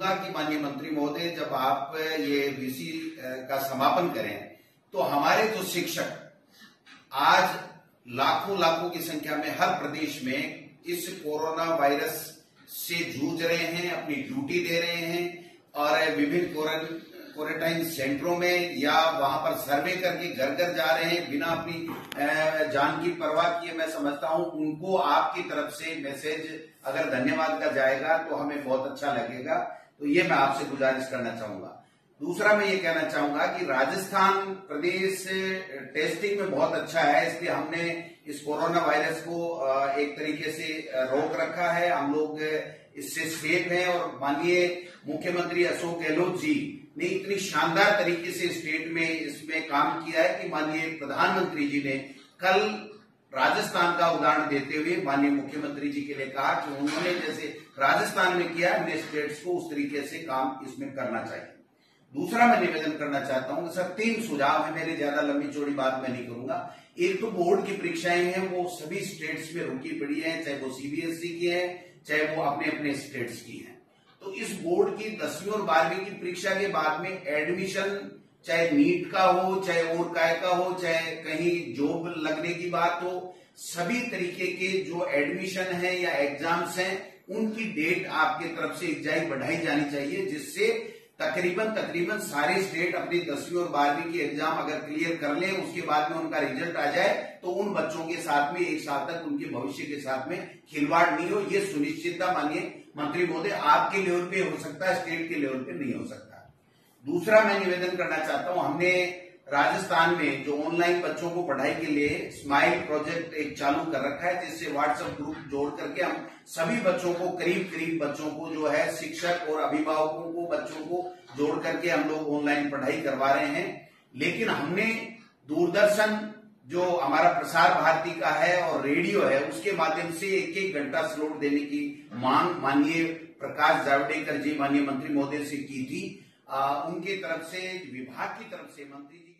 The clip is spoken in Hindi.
चाहूंगा कि माननीय मंत्री महोदय, जब आप ये वीसी का समापन करें तो हमारे जो शिक्षक आज लाखों लाखों की संख्या में हर प्रदेश में इस कोरोना वायरस से जूझ रहे हैं, अपनी ड्यूटी दे रहे हैं और विभिन्न क्वारंटाइन सेंटरों में या वहां पर सर्वे करके घर घर जा रहे हैं बिना अपनी जान की परवाह किए। मैं समझता हूं उनको आपकी तरफ से मैसेज अगर धन्यवाद का जाएगा तो हमें बहुत अच्छा लगेगा। तो ये मैं आपसे गुजारिश करना चाहूंगा। दूसरा मैं ये कहना चाहूंगा कि राजस्थान प्रदेश टेस्टिंग में बहुत अच्छा है, इसलिए हमने इस कोरोना वायरस को एक तरीके से रोक रखा है। हम लोग इससे सेफ हैं और माननीय मुख्यमंत्री अशोक गहलोत जी ने इतनी शानदार तरीके से स्टेट में इसमें काम किया है कि माननीय प्रधानमंत्री जी ने कल राजस्थान का उदाहरण देते हुए माननीय मुख्यमंत्री जी के लिए कहा कि उन्होंने जैसे राजस्थान में किया अन्य स्टेट्स को उस तरीके से काम इसमें करना चाहिए। दूसरा मैं निवेदन करना चाहता हूं सर, 3 सुझाव है मेरे, ज्यादा लंबी चौड़ी बात मैं नहीं करूंगा। एक तो बोर्ड की परीक्षाएं हैं वो सभी स्टेट्स में रुकी पड़ी है, चाहे वो सीबीएसई की है चाहे वो अपने अपने स्टेट्स की है। तो इस बोर्ड की 10वीं और 12वीं की परीक्षा के बाद में एडमिशन चाहे नीट का हो चाहे और काय का हो चाहे कहीं जॉब लगने की बात हो, सभी तरीके के जो एडमिशन है या एग्जाम्स हैं उनकी डेट आपके तरफ से बढ़ाई जानी चाहिए, जिससे तकरीबन सारे स्टेट अपनी 10वीं और 12वीं की एग्जाम अगर क्लियर कर लें उसके बाद में उनका रिजल्ट आ जाए तो उन बच्चों के साथ में एक साल तक उनके भविष्य के साथ में खिलवाड़ नहीं हो। ये सुनिश्चितता माननीय मंत्री महोदय आपके लेवल पे हो सकता है, स्टेट के लेवल पे नहीं हो सकता। दूसरा मैं निवेदन करना चाहता हूं, हमने राजस्थान में जो ऑनलाइन बच्चों को पढ़ाई के लिए स्माइल प्रोजेक्ट एक चालू कर रखा है, जिससे व्हाट्सएप ग्रुप जोड़ करके हम सभी बच्चों को करीब बच्चों को जो है शिक्षक और अभिभावकों को बच्चों को जोड़ करके हम लोग ऑनलाइन पढ़ाई करवा रहे हैं। लेकिन हमने दूरदर्शन जो हमारा प्रसार भारती का है और रेडियो है उसके माध्यम से 1-1 घंटा स्लॉट देने की मांग माननीय प्रकाश जावड़ेकर जी माननीय मंत्री महोदय से की थी। उनके तरफ से विभाग की तरफ से मंत्री जी